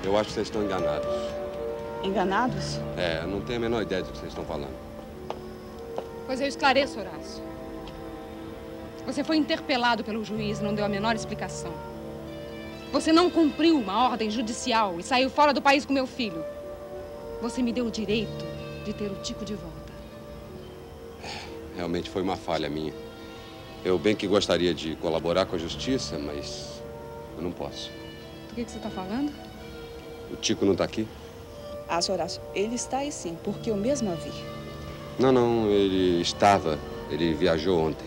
Eu acho que vocês estão enganados. Enganados? É, eu não tenho a menor ideia do que vocês estão falando. Pois eu esclareço, Horácio. Você foi interpelado pelo juiz e não deu a menor explicação. Você não cumpriu uma ordem judicial e saiu fora do país com meu filho. Você me deu o direito de ter o Tico de volta. Realmente foi uma falha minha. Eu bem que gostaria de colaborar com a justiça, mas eu não posso. Do que você está falando? O Tico não está aqui? Ah, Sr. Horácio, ele está aí sim, porque eu mesma vi. Não, ele estava. Ele viajou ontem.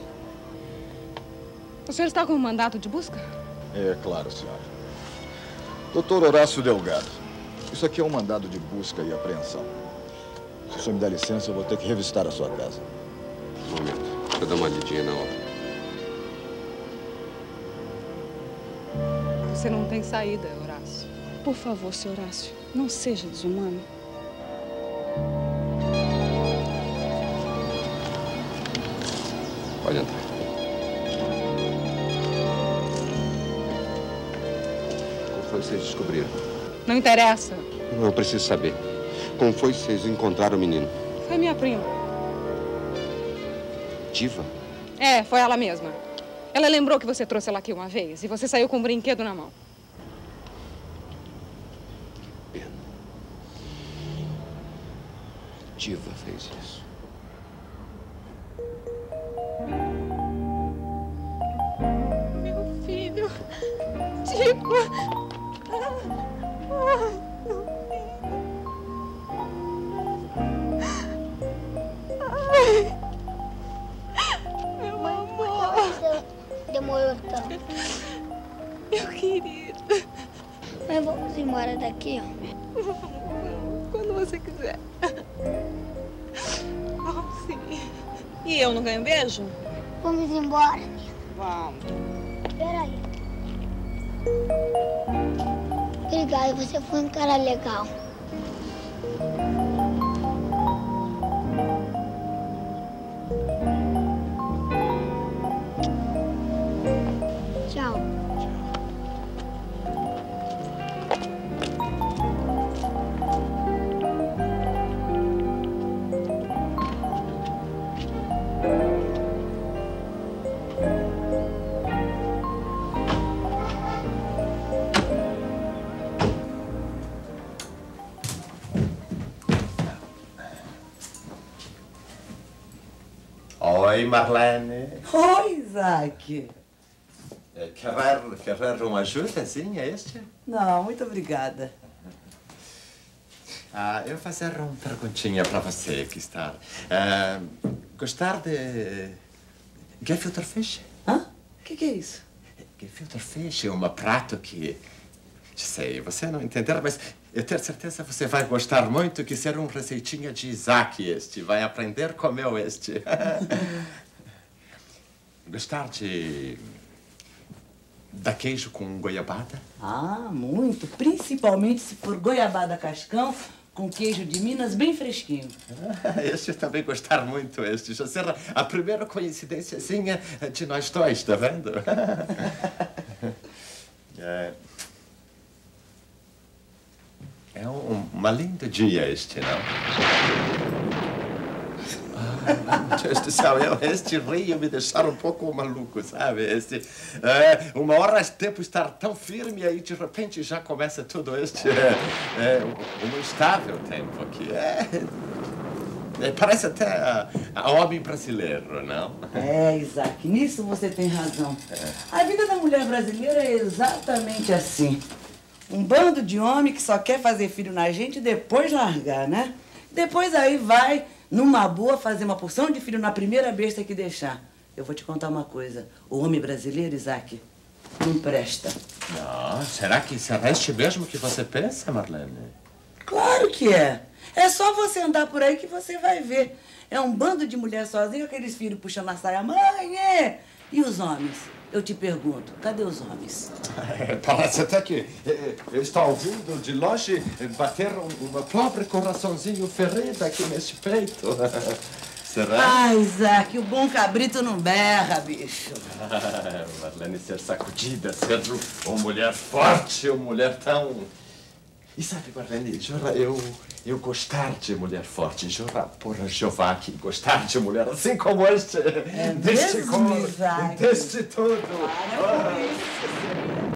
O senhor está com um mandato de busca? É claro, senhora. Doutor Horácio Delgado, isso aqui é um mandado de busca e apreensão. Se o senhor me dá licença, eu vou ter que revistar a sua casa. Um momento. Deixa eu dar uma lidinha na obra. Você não tem saída, Horácio. Por favor, Sr. Horácio, não seja desumano. Pode entrar. Como foi que vocês descobriram? Não interessa. Não, eu preciso saber. Como foi que vocês encontraram o menino? Foi minha prima. Diva? É, foi ela mesma. Ela lembrou que você trouxe ela aqui uma vez e você saiu com um brinquedo na mão. Pena. Diva fez isso. Meu filho. Tico. Meu amor. Demorou tanto. Meu querido. Mas vamos embora daqui, ó. Quando você quiser. Vamos sim. E eu não ganho beijo? Vamos embora, minha. Vamos. Peraí. Obrigada, você foi um cara legal. Tchau. Oi, Marlene. Oi, Isaac. Quer uma ajudazinha, este? Não, muito obrigada. Eu vou fazer uma perguntinha para você que está. Gostar de gefilte fish? Hã? O que é isso? Gefilte fish é um prato que... Sei, você não entenderá, mas eu tenho certeza que você vai gostar muito, que ser uma receitinha de Isaac este. Vai aprender como eu este. Gostar da queijo com goiabada? Ah, muito. Principalmente se for goiabada cascão com queijo de Minas bem fresquinho. Este eu também gostar muito, este. Já será a primeira coincidênciazinha de nós dois, tá vendo? É uma linda dia este, não? Meu Deus do céu, este rio me deixar um pouco maluco, sabe? Uma hora de tempo estar tão firme e aí de repente já começa tudo um instável tempo aqui. Parece até a homem brasileiro, não? É, Isaac, nisso você tem razão. A vida da mulher brasileira é exatamente assim. Um bando de homem que só quer fazer filho na gente e depois largar, né? Depois aí vai, numa boa, fazer uma porção de filho na primeira besta que deixar. Eu vou te contar uma coisa. O homem brasileiro, Isaac, não presta. Não, será que será este mesmo que você pensa, Marlene? Claro que é. É só você andar por aí que você vai ver. É um bando de mulher sozinha, aqueles filhos puxando a saia. Mãe, é! E os homens? Eu te pergunto, cadê os homens? Parece até que eu estou ouvindo de longe bater uma pobre coraçãozinho ferido aqui nesse peito. Será? Ah, Isaac, o bom cabrito não berra, bicho. Marlene, ser sacudida, ser uma mulher forte, uma mulher tão E sabe, Marlene, jura, eu gostar de mulher forte, jura, por Jeová, que gostar de mulher assim como este, deste tudo. Para com isso.